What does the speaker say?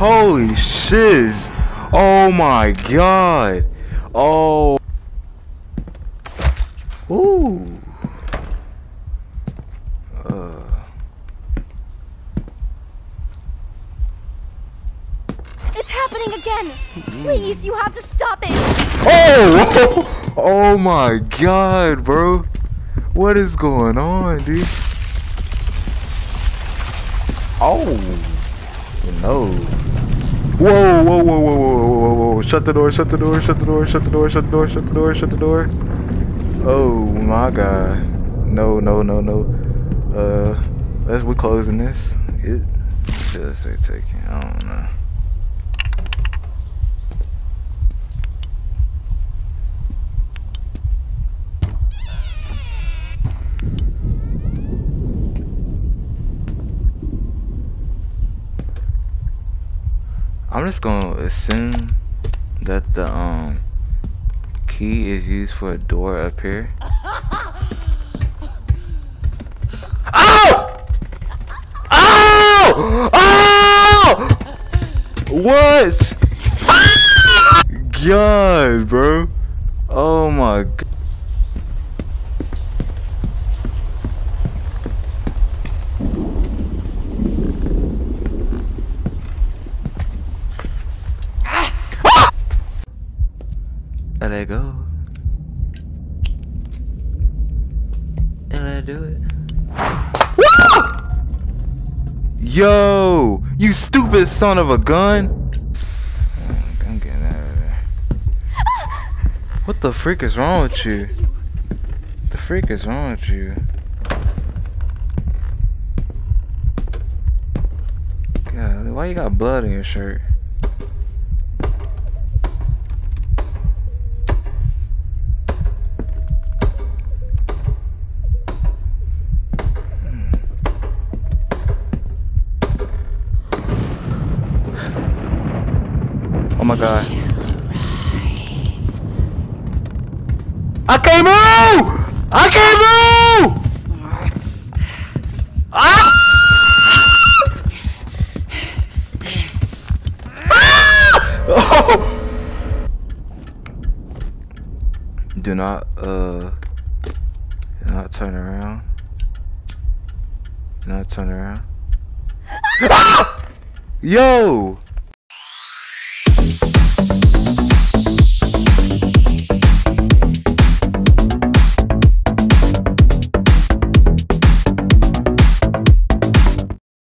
Holy shiz. Oh my god. Oh. Ooh. It's happening again. Please, you have to stop it. Oh! Oh my god, bro. What is going on, dude? Oh. No. Whoa, whoa, whoa, whoa, whoa, whoa, whoa, whoa. Shut the door, shut the door, shut the door, shut the door, shut the door, shut the door, shut the door. Oh my god. No, no, no, no. We're closing this. It should say taking. I don't know. I'm just gonna assume that the key is used for a door up here. Ow! Ow! Ow! What? God, bro. Oh my god. Let it go. And let it do it. Yo! You stupid son of a gun! I'm getting out of there. What the freak is wrong with you? The freak is wrong with you? God, why you got blood in your shirt? Oh my god. I can't move! I can't move! Ah! Oh! Do not turn around. Do not turn around. Ah! Yo!